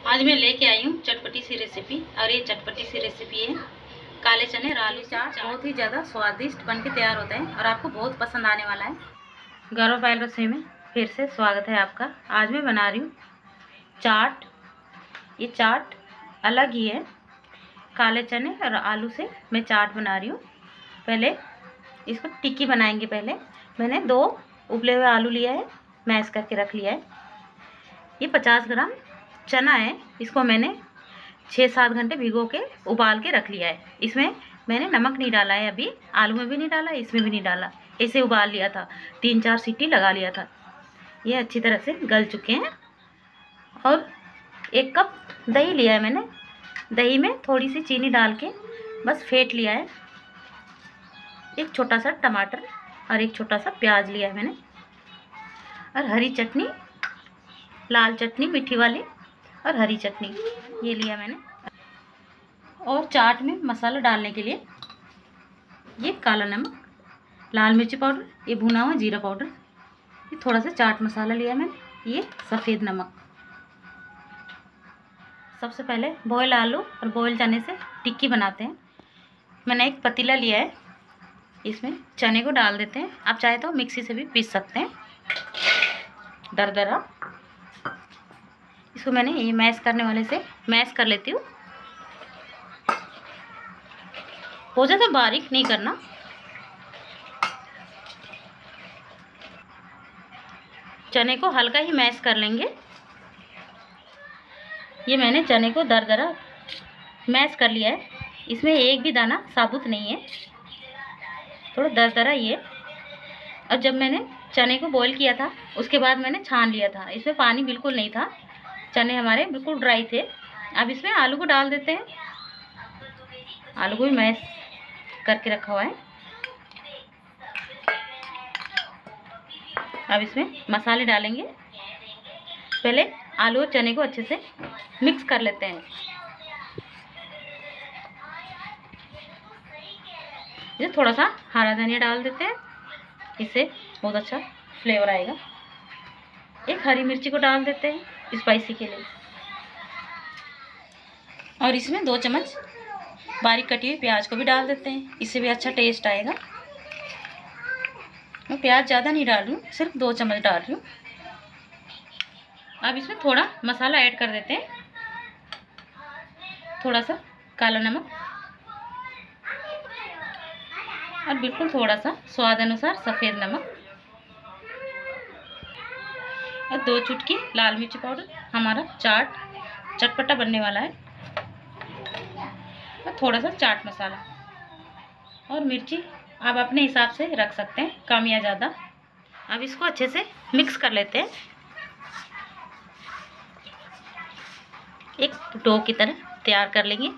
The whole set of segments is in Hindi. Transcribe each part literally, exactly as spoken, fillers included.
आज मैं लेके आई हूँ चटपटी सी रेसिपी। और ये चटपटी सी रेसिपी है काले चने और आलू चाट। बहुत ही ज़्यादा स्वादिष्ट बन के तैयार होता है और आपको बहुत पसंद आने वाला है। गौरव पायल रसोई में फिर से स्वागत है आपका। आज मैं बना रही हूँ चाट। ये चाट अलग ही है, काले चने और आलू से मैं चाट बना रही हूँ। पहले इसको टिक्की बनाएंगे। पहले मैंने दो उबले हुए आलू लिया है, मैश करके रख लिया है। ये पचास ग्राम चना है, इसको मैंने छः सात घंटे भिगो के उबाल के रख लिया है। इसमें मैंने नमक नहीं डाला है, अभी आलू में भी नहीं डाला, इसमें भी नहीं डाला, ऐसे उबाल लिया था, तीन चार सीटी लगा लिया था। ये अच्छी तरह से गल चुके हैं। और एक कप दही लिया है मैंने, दही में थोड़ी सी चीनी डाल के बस फेंट लिया है। एक छोटा सा टमाटर और एक छोटा सा प्याज लिया है मैंने, और हरी चटनी, लाल चटनी मीठी वाली और हरी चटनी ये लिया मैंने। और चाट में मसाला डालने के लिए ये काला नमक, लाल मिर्ची पाउडर, ये भुना हुआ जीरा पाउडर, ये थोड़ा सा चाट मसाला लिया मैंने, ये सफ़ेद नमक। सबसे पहले बॉयल आलू और बॉयल चने से टिक्की बनाते हैं। मैंने एक पतीला लिया है, इसमें चने को डाल देते हैं। आप चाहे तो मिक्सी से भी पीस सकते हैं दरदरा। इसको मैंने ये मैश करने वाले से मैश कर लेती हूँ। बहुत ज़्यादा बारीक नहीं करना। चने को हल्का ही मैश कर लेंगे। ये मैंने चने को दरदरा मैश कर लिया है, इसमें एक भी दाना साबुत नहीं है, थोड़ा दरदरा ये। और जब मैंने चने को बॉईल किया था उसके बाद मैंने छान लिया था, इसमें पानी बिल्कुल नहीं था, चने हमारे बिल्कुल ड्राई थे। अब इसमें आलू को डाल देते हैं। आलू को भी मैश करके रखा हुआ है। अब इसमें मसाले डालेंगे। पहले आलू और चने को अच्छे से मिक्स कर लेते हैं। ये थोड़ा सा हरा धनिया डाल देते हैं, इससे बहुत अच्छा फ्लेवर आएगा। एक हरी मिर्ची को डाल देते हैं स्पाइसी के लिए। और इसमें दो चम्मच बारीक कटी हुई प्याज को भी डाल देते हैं, इससे भी अच्छा टेस्ट आएगा। मैं प्याज ज़्यादा नहीं डाल रही हूँ, सिर्फ दो चम्मच डाल रही हूँ। अब इसमें थोड़ा मसाला ऐड कर देते हैं। थोड़ा सा काला नमक और बिल्कुल थोड़ा सा स्वाद अनुसार सफ़ेद नमक और दो चुटकी लाल मिर्ची पाउडर। हमारा चाट चटपटा बनने वाला है। और थोड़ा सा चाट मसाला और मिर्ची आप अपने हिसाब से रख सकते हैं, कम या ज़्यादा। अब इसको अच्छे से मिक्स कर लेते हैं, एक डो की तरह तैयार कर लेंगे।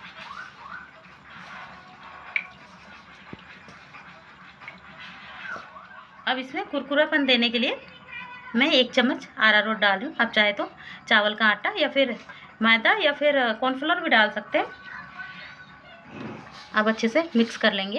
अब इसमें कुरकुरापन देने के लिए मैं एक चम्मच अरारोट डाल रही हूँ। आप चाहे तो चावल का आटा या फिर मैदा या फिर कॉर्नफ्लोर भी डाल सकते हैं। अब अच्छे से मिक्स कर लेंगे।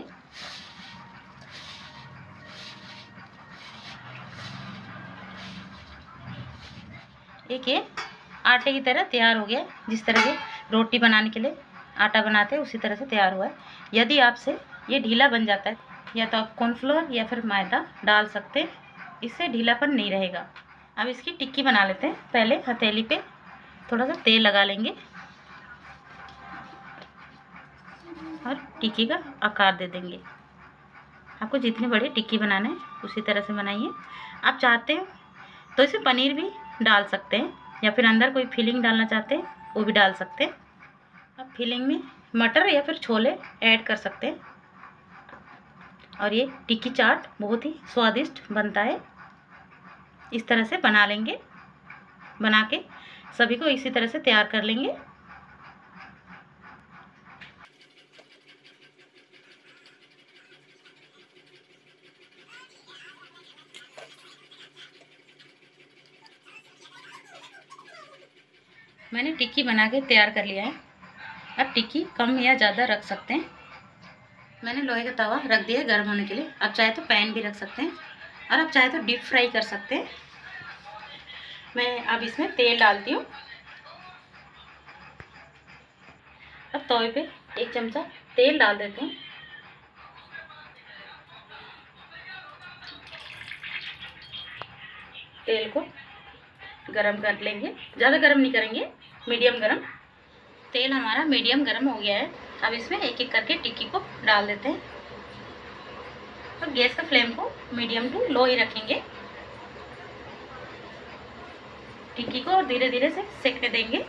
एक ये आटे की तरह तैयार हो गया, जिस तरह से रोटी बनाने के लिए आटा बनाते हैं उसी तरह से तैयार हुआ है। यदि आपसे ये ढीला बन जाता है या तो आप कॉर्नफ्लोर या फिर मैदा डाल सकते हैं, इससे ढीलापन नहीं रहेगा। अब इसकी टिक्की बना लेते हैं। पहले हथेली पे थोड़ा सा तेल लगा लेंगे और टिक्की का आकार दे देंगे। आपको जितनी बड़ी टिक्की बनाना है उसी तरह से बनाइए। आप चाहते हैं तो इसमें पनीर भी डाल सकते हैं या फिर अंदर कोई फिलिंग डालना चाहते हैं वो भी डाल सकते हैं। आप फिलिंग में मटर या फिर छोले ऐड कर सकते हैं। और ये टिक्की चाट बहुत ही स्वादिष्ट बनता है। इस तरह से बना लेंगे, बना के सभी को इसी तरह से तैयार कर लेंगे। मैंने टिक्की बना के तैयार कर लिया है। अब टिक्की कम या ज़्यादा रख सकते हैं। मैंने लोहे का तवा रख दिया है गर्म होने के लिए। आप चाहे तो पैन भी रख सकते हैं और आप चाहे तो डीप फ्राई कर सकते हैं। मैं अब इसमें तेल डालती हूँ। तवे पे एक चमचा तेल डाल देते हैं। तेल को गरम कर लेंगे, ज़्यादा गरम नहीं करेंगे, मीडियम गरम। तेल हमारा मीडियम गरम हो गया है। अब इसमें एक एक करके टिक्की को डाल देते हैं। अब गैस का फ्लेम को मीडियम टू लो ही रखेंगे। टिक्की को धीरे धीरे से सेकने देंगे।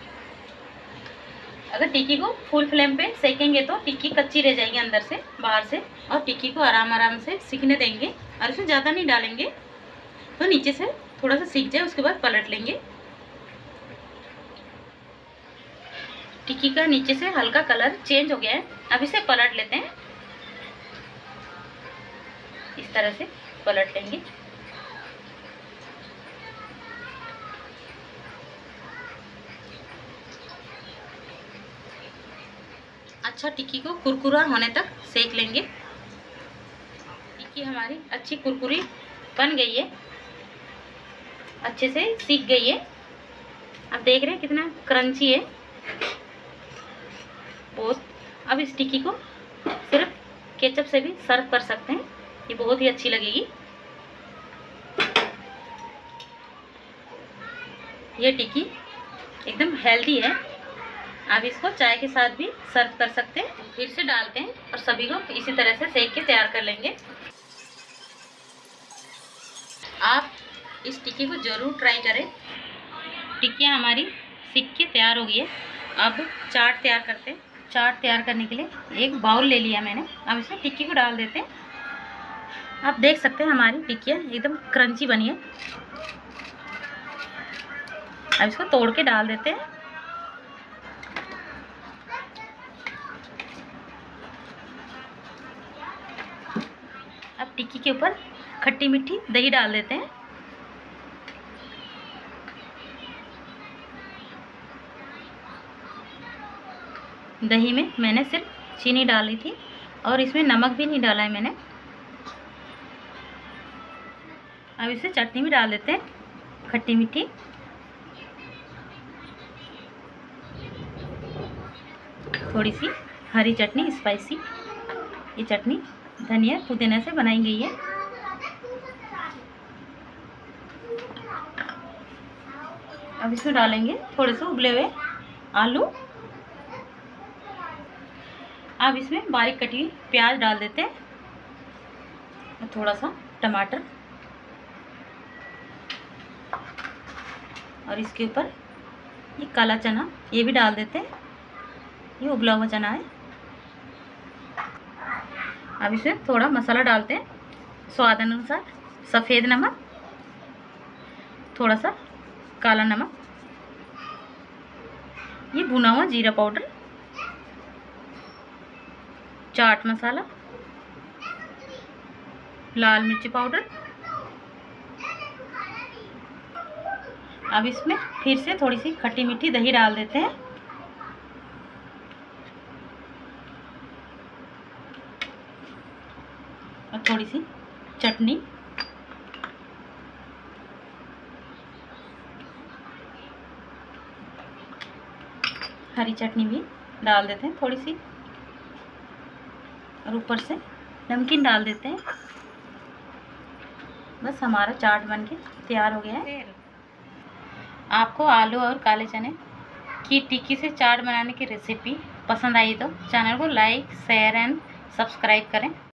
अगर टिक्की को फुल फ्लेम पे सेकेंगे तो टिक्की कच्ची रह जाएगी अंदर से बाहर से, और टिक्की को आराम आराम से सीखने देंगे। और इसमें ज़्यादा नहीं डालेंगे तो नीचे से थोड़ा सा सीख जाए, उसके बाद पलट लेंगे। टिक्की का नीचे से हल्का कलर चेंज हो गया है। अब इसे पलट लेते हैं। इस तरह से पलट लेंगे। अच्छा टिक्की को कुरकुरा होने तक सेक लेंगे। टिक्की हमारी अच्छी कुरकुरी बन गई है, अच्छे से सीख गई है। अब देख रहे हैं कितना क्रंची है बहुत। अब इस टिक्की को सिर्फ केचप से भी सर्व कर सकते हैं, ये बहुत ही अच्छी लगेगी। ये टिक्की एकदम हेल्दी है। आप इसको चाय के साथ भी सर्व कर सकते हैं। फिर से डालते हैं और सभी को इसी तरह से सेक के तैयार कर लेंगे। आप इस टिक्की को ज़रूर ट्राई करें। टिक्कियाँ हमारी सीख के तैयार हो गई है। अब चाट तैयार करते हैं। चाट तैयार करने के लिए एक बाउल ले लिया मैंने। अब इसमें टिक्की को डाल देते हैं। आप देख सकते हैं हमारी टिक्कियाँ एकदम क्रंची बनी है। अब इसको तोड़ के डाल देते हैं। अब टिक्की के ऊपर खट्टी मीठी दही डाल देते हैं। दही में मैंने सिर्फ चीनी डाली थी और इसमें नमक भी नहीं डाला है मैंने। अब इसे चटनी भी डाल देते हैं, खट्टी मीठी। थोड़ी सी हरी चटनी स्पाइसी। ये चटनी धनिया पुदीना से बनाई गई है। अब इसमें डालेंगे थोड़े से उबले हुए आलू। अब इसमें बारीक कटी हुई प्याज डाल देते हैं और थोड़ा सा टमाटर, और इसके ऊपर ये काला चना ये भी डाल देते हैं। ये उबला हुआ चना है। अब इसमें थोड़ा मसाला डालते हैं, स्वाद अनुसार सफ़ेद नमक, थोड़ा सा काला नमक, ये भुना हुआ जीरा पाउडर, चाट मसाला, लाल मिर्ची पाउडर। अब इसमें फिर से थोड़ी सी खट्टी मीठी दही डाल देते हैं। और थोड़ी सी चटनी, हरी चटनी भी डाल देते हैं थोड़ी सी, और ऊपर से नमकीन डाल देते हैं। बस हमारा चाट बनके तैयार हो गया है। आपको आलू और काले चने की टिक्की से चाट बनाने की रेसिपी पसंद आई तो चैनल को लाइक, शेयर एंड सब्सक्राइब करें।